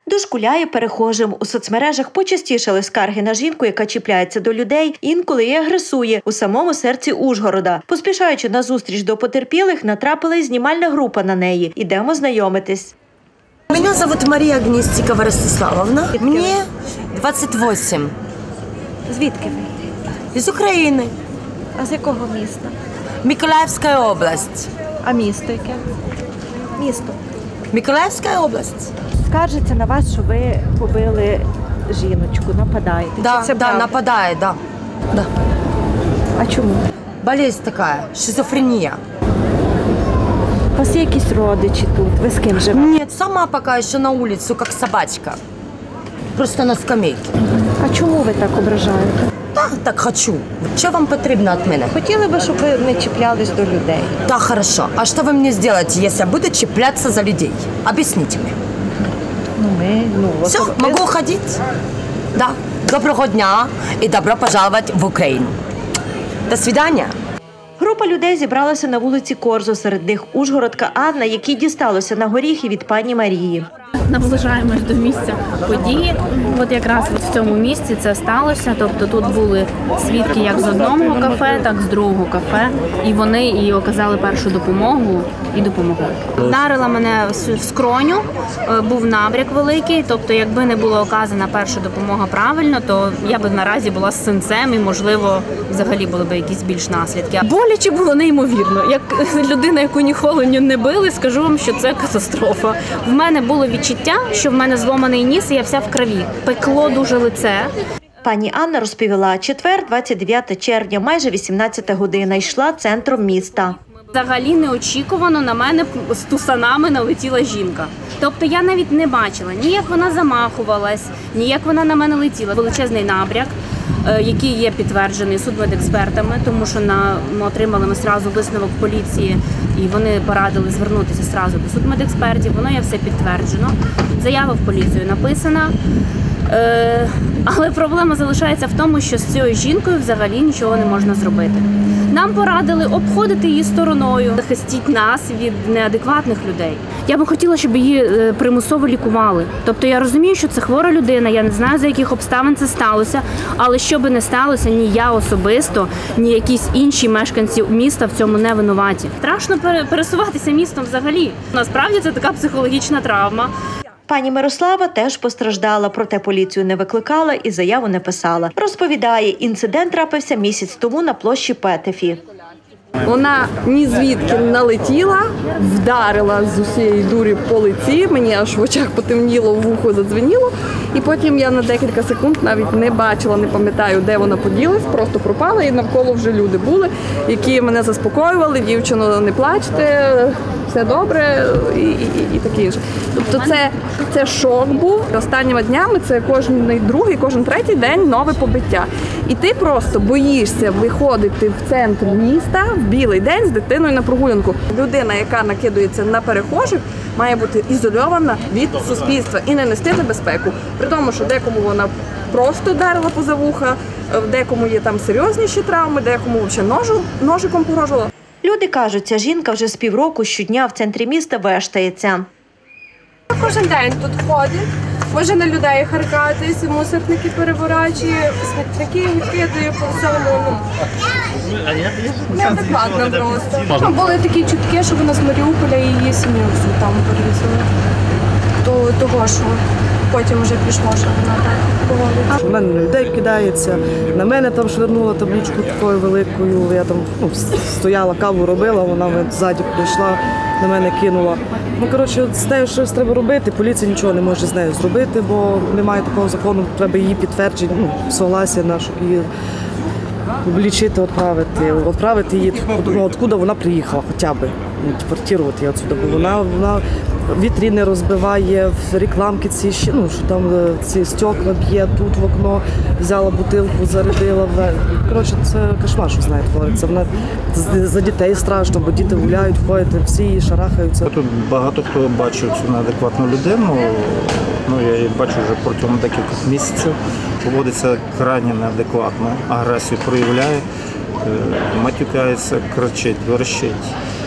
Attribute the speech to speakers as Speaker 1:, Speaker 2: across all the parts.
Speaker 1: Дошкуляє перехожим. У соцмережах почастішали скарги на жінку, яка чіпляється до людей, інколи і агресує у самому серці Ужгорода. Поспішаючи на зустріч до потерпілих, натрапила й знімальна група на неї. Ідемо знайомитись.
Speaker 2: Меня зовут Мария Гнестикова Ростиславовна. Мне 28.
Speaker 1: Звідки ви?
Speaker 2: Из Украины.
Speaker 1: А з якого міста?
Speaker 2: Миколаевская область.
Speaker 1: А місто яке? Місто.
Speaker 2: Миколаевская область.
Speaker 1: Скаржиться на вас, що ви побили жіночку, нападаєте.
Speaker 2: Да, нападает, да.
Speaker 1: А чому?
Speaker 2: Болезнь такая, шизофрения.
Speaker 1: У вас є якісь родичі тут? Ви з ким живете?
Speaker 2: Нет, сама пока еще на улицу, как собачка. Просто на скамейке.
Speaker 1: А чому ви так ображаєте?
Speaker 2: Да, так хочу. Что вам потребно от меня?
Speaker 1: Хотіли би, щоб ви не чіплялись до людей.
Speaker 2: Да, хорошо. А что вы мне сделаете, если я буду чепляться за людей? Объясните мне. Все, могу уходить? Да. Доброго дня и добро пожаловать в Украину. До свидания.
Speaker 1: Група людей зібралася на вулиці Корзу. Серед них ужгородка Анна, якій дісталося на горіхи від пані Марії.
Speaker 3: Наближаємось до місця події. От якраз в цьому місці це сталося. Тобто тут були свідки як з одного кафе, так і з другого кафе. І вони і оказали першу допомогу і допомогли. Вдарила мене в скроню, був набряк великий. Тобто, якби не була оказана перша допомога правильно, то я би наразі була з синцем і, можливо, взагалі були б якісь більш наслідки. Боляче було неймовірно. Як людина, яку ніколи не били, скажу вам, що це катастрофа. В мене було відчуття, що в мене зломаний ніс і я вся в крові. Пекло дуже лице.
Speaker 1: Пані Анна розповіла, четвер, 29 червня, майже 18 година, йшла центром міста.
Speaker 3: Взагалі неочікувано на мене з тусанами налетіла жінка. Тобто я навіть не бачила, ні як вона замахувалась, ні як вона на мене летіла. Величезний набряк, який є підтверджений судмедекспертами, тому що ми отримали одразу висновок поліції, і вони порадили звернутися одразу до судмедекспертів. Воно є все підтверджено. Заява в поліцію написана. Але проблема залишається в тому, що з цією жінкою взагалі нічого не можна зробити. Нам порадили обходити її стороною, захистіть нас від неадекватних людей. Я би хотіла, щоб її примусово лікували. Тобто я розумію, що це хвора людина, я не знаю, за яких обставин це сталося, але що би не сталося, ні я особисто, ні якісь інші мешканці міста в цьому не винуваті. Страшно пересуватися містом взагалі. Насправді це така психологічна травма.
Speaker 1: Пані Мирослава теж постраждала, проте поліцію не викликала і заяву не писала. Розповідає, інцидент трапився місяць тому на площі Петефі.
Speaker 4: Вона ні звідки налетіла, вдарила з усієї дурі по лиці, мені аж в очах потемніло, в вухо задзвеніло. І потім я на декілька секунд навіть не бачила, не пам'ятаю, де вона поділась, просто пропала, і навколо вже люди були, які мене заспокоювали: дівчино, не плачте, все добре і таке інше. Тобто це шок був. Останніми днями це кожен другий, кожен третій день нове побиття. І ти просто боїшся виходити в центр міста в білий день з дитиною на прогулянку. Людина, яка накидується на перехожих, має бути ізольована від суспільства і не нести небезпеку. При тому, що декому вона просто вдарила поза вуха, в декому є там серйозніші травми, декому взагалі ножиком погрожувала.
Speaker 1: Люди кажуть, ця жінка вже з півроку щодня в центрі міста вештається.
Speaker 5: Кожен день тут ходить, може на людей харкатись, мусорники переворачує, смітники викидає по всьому. Неадекватно просто. Були такі чутки, що вона з Маріуполя і її сім'ю там перевезли. Того, що потім вже пішло, що вона так поводиться.
Speaker 6: Вона на людей кидається, на мене там швирнула табличку такою великою, я там стояла, каву робила, вона ззаді прийшла, на мене кинула. Коротше, з нею щось треба робити, поліція нічого не може з нею зробити, бо немає такого закону, треба її підтвердження, согласия на, щоб її облічити, відправити її, откуда вона приїхала, хоча б, депортувати її отсюди, бо вона вітрини розбиває, рекламки ці, що там ці стекла б'є, тут в окно, взяла бутилку, зарядила. Коротше, це кошмар, що знає, твориться. Вона за дітей страшно, бо діти гуляють, ходять, всі її шарахаються.
Speaker 7: Тут багато хто бачив цю неадекватну людину, я її бачу вже протягом декількох місяців, поводиться крайне неадекватно, агресію проявляє, матюкається, кричить, верещить.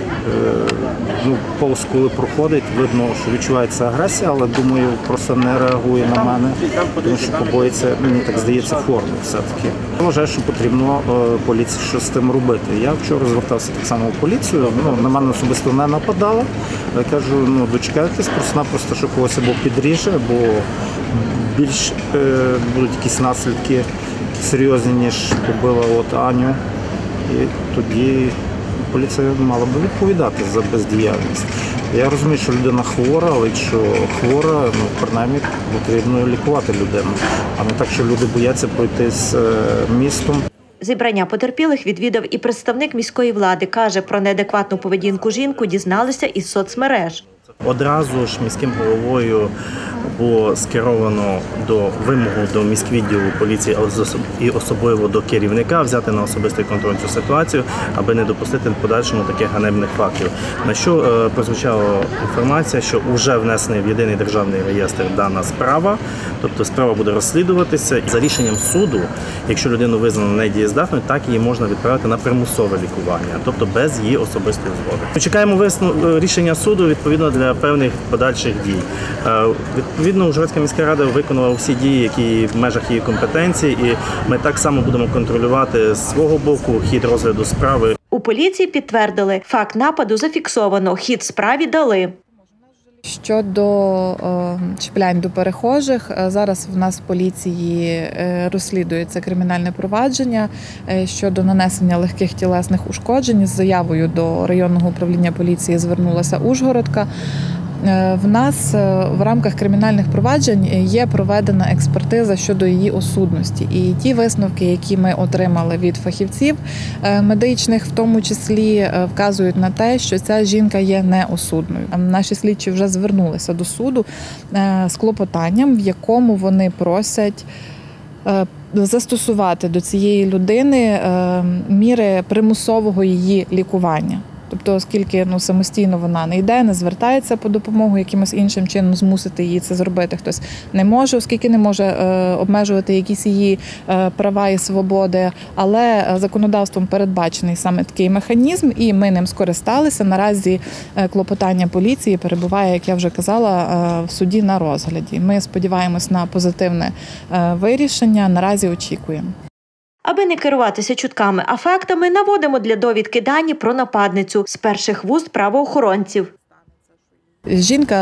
Speaker 7: повз коли проходить, видно, що відчувається агресія, але, думаю, просто не реагує на мене, тому що побоїться, мені так здається, форми все-таки. Я вважаю, що потрібно поліції щось з тим робити. Я вчора звертався так само в поліцію, на мене особисто не нападало, але кажу, дочекайтесь, просто-напросто, що когось або підріже, або більш будуть якісь наслідки серйозні, ніж побила Аню. І тоді поліція мала б відповідати за бездіяльність. Я розумію, що людина хвора, але якщо хвора, принаймні потрібно лікувати людину, а не так, що люди бояться пройти з містом.
Speaker 1: Зібрання потерпілих відвідав і представник міської влади. Каже, про неадекватну поведінку жінку дізналися із соцмереж.
Speaker 8: Одразу ж міським головою було скеровано вимогу до міськвідділу поліції і особливо до керівника взяти на особистий контроль цю ситуацію, аби не допустити в подальшому таких ганебних фактів. На що прозвучала інформація, що вже внесений в єдиний державний реєстр дана справа, тобто справа буде розслідуватися. За рішенням суду, якщо людину визнано недієздатною, так її можна відправити на примусове лікування, тобто без її особистої згоди. Ми чекаємо рішення суду відповідно для певних подальших дій. Відповідно, Ужгородська міська рада виконала всі дії, які в межах її компетенції, і ми так само будемо контролювати з свого боку хід розгляду справи.
Speaker 1: У поліції підтвердили, факт нападу зафіксовано, хід справі дали.
Speaker 9: Щодо чіплянь до перехожих, зараз в нас в поліції розслідується кримінальне провадження щодо нанесення легких тілесних ушкоджень. З заявою до районного управління поліції звернулася Ужгородка. В нас в рамках кримінальних проваджень є проведена експертиза щодо її осудності. І ті висновки, які ми отримали від фахівців медичних, в тому числі вказують на те, що ця жінка є неосудною. Наші слідчі вже звернулися до суду з клопотанням, в якому вони просять застосувати до цієї людини міри примусового її лікування. Тобто, оскільки самостійно вона не йде, не звертається по допомогу, якимось іншим чином змусити її це зробити хтось не може, оскільки не може обмежувати якісь її права і свободи, але законодавством передбачений саме такий механізм, і ми ним скористалися. Наразі клопотання поліції перебуває, як я вже казала, в суді на розгляді. Ми сподіваємось на позитивне вирішення, наразі очікуємо.
Speaker 1: Аби не керуватися чутками, а фактами, наводимо для довідки дані про нападницю з перших вуст правоохоронців.
Speaker 9: Жінка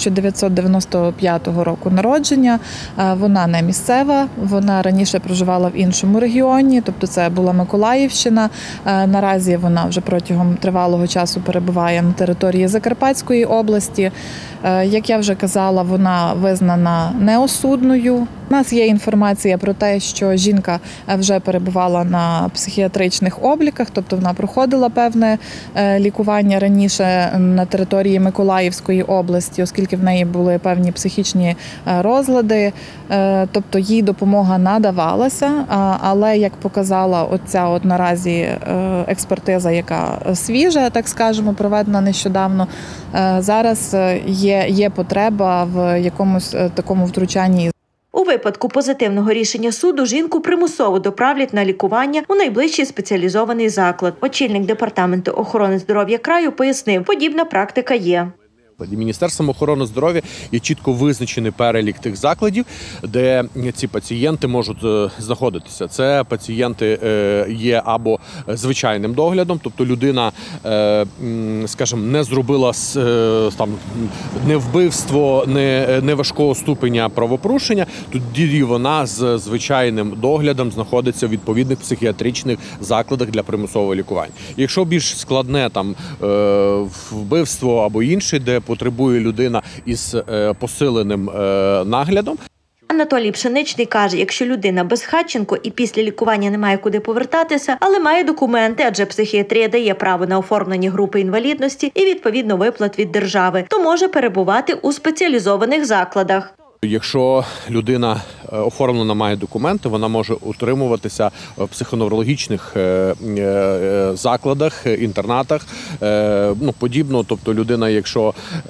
Speaker 9: 1995 року народження, вона не місцева, вона раніше проживала в іншому регіоні, тобто це була Миколаївщина. Наразі вона вже протягом тривалого часу перебуває на території Закарпатської області. Як я вже казала, вона визнана неосудною. У нас є інформація про те, що жінка вже перебувала на психіатричних обліках, тобто вона проходила певне лікування раніше на території Миколаївської області, оскільки в неї були певні психічні розлади, тобто їй допомога надавалася, але, як показала оця наразі експертиза, яка свіжа, так скажемо, проведена нещодавно, зараз є потреба в якомусь такому втручанні.
Speaker 1: У випадку позитивного рішення суду жінку примусово доправлять на лікування у найближчий спеціалізований заклад. Очільник департаменту охорони здоров'я краю пояснив, подібна практика є.
Speaker 10: Міністерством охорони здоров'я є чітко визначений перелік тих закладів, де ці пацієнти можуть знаходитися. Це пацієнти є або звичайним доглядом, тобто людина, скажімо, не зробила не вбивство, не важкого ступеня правопорушення, тоді вона з звичайним доглядом знаходиться в відповідних психіатричних закладах для примусового лікування. Якщо більш складне вбивство або інше, де потребує людина із посиленим наглядом.
Speaker 1: Анатолій Пшеничний каже, якщо людина безхатченко і після лікування не має куди повертатися, але має документи, адже психіатрія дає право на оформлення групи інвалідності і відповідно виплат від держави, то може перебувати у спеціалізованих закладах.
Speaker 10: Якщо людина оформлена, має документи, вона може утримуватися в психоневрологічних закладах, інтернатах, подібно. Тобто людина, якщо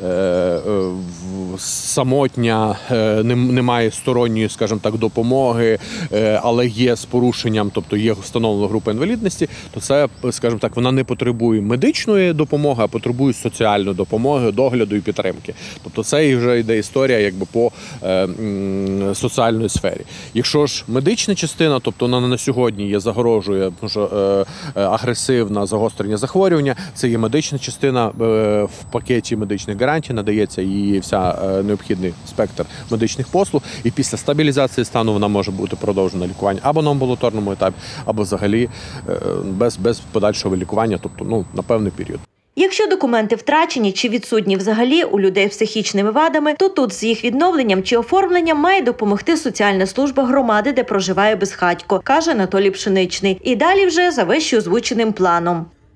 Speaker 10: самотня, не має сторонньої, скажімо так, допомоги, але є з порушенням, тобто є встановлена група інвалідності, то це, скажімо так, вона не потребує медичної допомоги, а потребує соціальної допомоги, догляду і підтримки. Тобто це вже йде історія якби по соціальної сфері. Якщо ж медична частина, тобто вона на сьогодні загрожує, тому що агресивне загострення захворювання, це є медична частина, в пакеті медичних гарантій надається їй вся необхідний спектр медичних послуг, і після стабілізації стану вона може бути продовжена лікування або на амбулаторному етапі, або взагалі без подальшого лікування, тобто на певний період.
Speaker 1: Якщо документи втрачені чи відсутні взагалі у людей з психічними вадами, то тут з їх відновленням чи оформленням має допомогти соціальна служба громади, де проживає безхатько, каже Анатолій Пшеничний. І далі вже за вище озвученим планом.